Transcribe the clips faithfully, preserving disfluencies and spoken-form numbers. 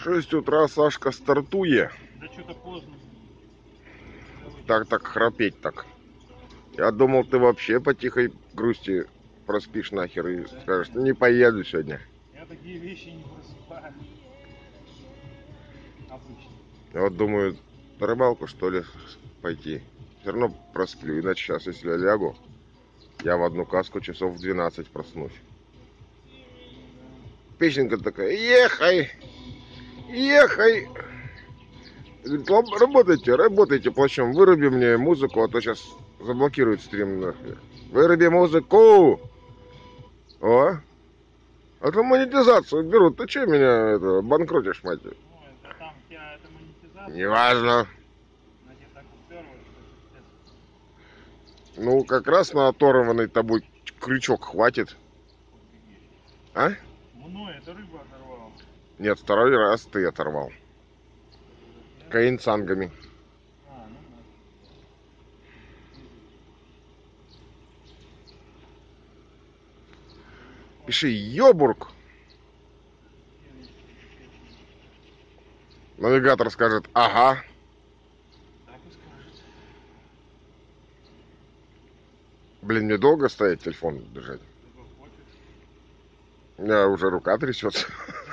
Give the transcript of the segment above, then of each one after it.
шесть утра, Сашка, стартуе. Да что-то поздно. Так, так, храпеть так. Я думал, ты вообще по тихой грусти проспишь нахер и скажешь, не поеду сегодня. Я такие вещи не просыпаю. Обычно. Я вот думаю, на рыбалку что ли пойти. Все равно просплю, иначе сейчас, если я лягу, я в одну каску часов в двенадцать проснусь. Песенка такая, ехай, ехай. Говорит, работайте, работайте плащом, выруби мне музыку, а то сейчас заблокирует стрим нахер. Выруби музыку. О, а то монетизацию берут. Ты че меня это, банкротишь, мать? Ну, это там у тебя это монетизация. Неважно. На тебе так уперло, что Ну, как раз на оторванный тобой крючок хватит. А? мной это рыба оторвала. Нет, второй раз ты оторвал. Каинцангами. А, ну да. Пиши Йобург. Навигатор скажет, ага. Так и скажет. Блин, мне долго стоять телефон держать? У меня уже рука трясется.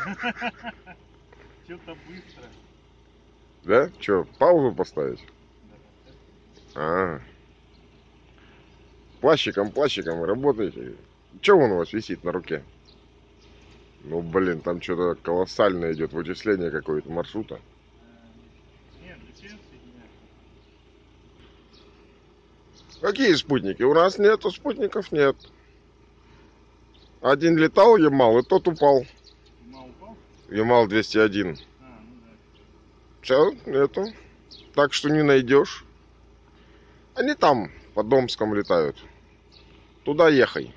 Что-то быстро. Да? Че, паузу поставить? А. Плащиком, плащиком работаете. Че он у вас висит на руке? Ну, блин, там что-то колоссальное идет вычисление какое-то маршрута. Нет, джи пи эс соединяется. Какие спутники? У нас нету спутников, нет. Один летал, Ямал, и тот упал. Ямал упал? Ямал двести один. А, ну да. Все, нету. Так что не найдешь. Они там, по Домском летают. Туда ехай.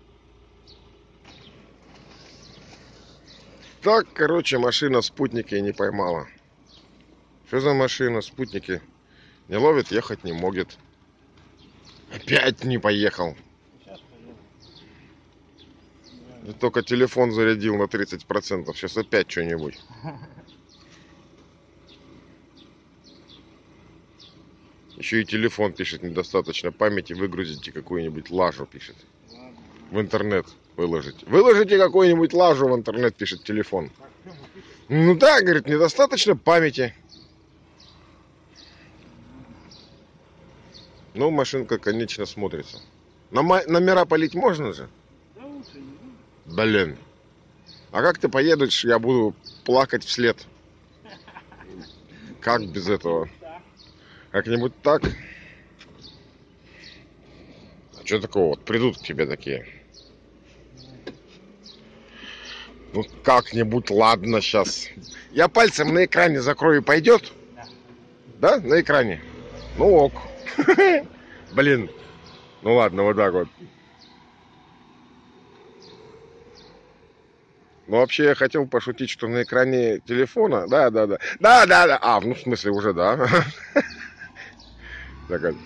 Так, короче, машина спутники не поймала. Что за машина? Спутники не ловит, ехать не может. Опять не поехал. Сейчас поеду. Я только телефон зарядил на тридцать процентов. Сейчас опять что-нибудь. Еще и телефон пишет, недостаточно памяти, выгрузите какую-нибудь лажу, пишет. Ладно. В интернет выложите. Выложите какую-нибудь лажу в интернет, пишет телефон. Так, Тёма пишет. Ну да, говорит, недостаточно памяти. Ну, машинка, конечно, смотрится. На номера полить можно же? Да лучше не буду. Блин. А как ты поедешь, я буду плакать вслед. Как без этого? Как-нибудь так? А что такого? Вот придут к тебе такие. Ну, как-нибудь, ладно, сейчас. Я пальцем на экране закрою, пойдет? Да, на экране? Ну ок. Блин. Ну ладно, вот так вот. Ну, вообще, я хотел пошутить, что на экране телефона... Да, да, да. Да, да, да. А, ну, в смысле, уже, да. Так вот.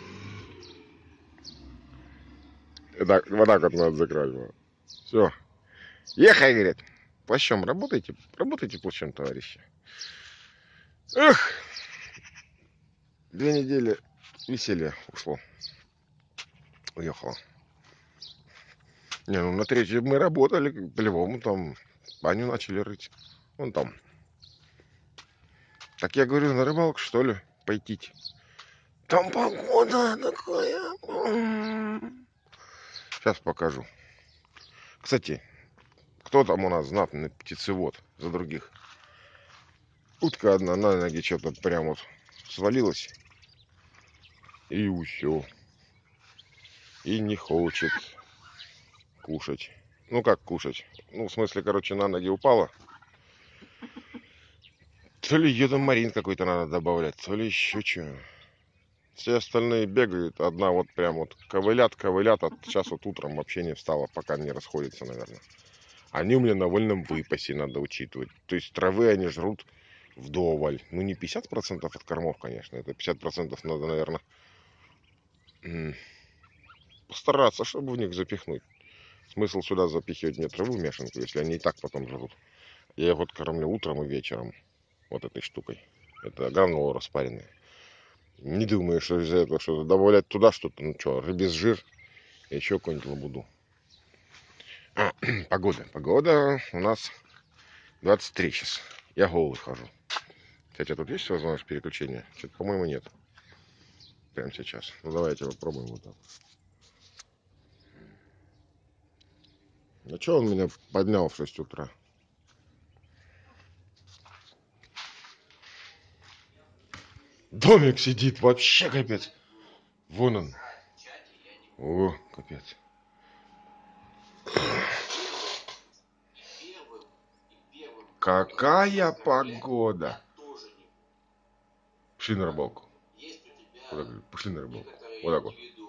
Так, вот так вот надо закрыть. Все. Ехай, говорит. Плащом работайте. Работайте плащом, товарищи. Эх. Две недели веселья ушло. Уехала. Не, ну на третью мы работали, по-любому там баню начали рыть. Вон там. Так я говорю, на рыбалку что ли пойти? Там погода такая. Сейчас покажу. Кстати, кто там у нас знатный птицевод за других? Утка одна на ноги что-то прям вот свалилась. И все. И не хочет кушать. Ну как кушать? Ну, в смысле, короче, на ноги упала. То ли йодомарин какой-то надо добавлять, то ли еще что. Все остальные бегают, одна вот прям вот ковылят, ковылят, а сейчас вот утром вообще не встала, пока не расходится, наверное. Они у меня на вольном выпасе, надо учитывать. То есть травы они жрут вдоволь. Ну не пятьдесят процентов от кормов, конечно, это пятьдесят процентов надо, наверное, постараться, чтобы в них запихнуть. Смысл сюда запихивать не траву мешанку, если они и так потом жрут. Я их вот кормлю утром и вечером вот этой штукой. Это гранула распаренная. Не думаю, что из-за этого что-то добавлять туда что-то. Ну что, рыбий жир и еще какую-нибудь лабуду. А, погода. Погода у нас двадцать три сейчас. Я голый хожу. Кстати, тут есть возможность переключения? Что-то, по-моему, нет. Прямо сейчас. Ну, давайте попробуем вот так. Ну, что он меня поднял в шесть утра? Домик сидит, вообще капец. Вон он. О, капец. Какая погода. Пошли на рыбалку. Куда говорю? Пошли на рыбалку. Вот так вот.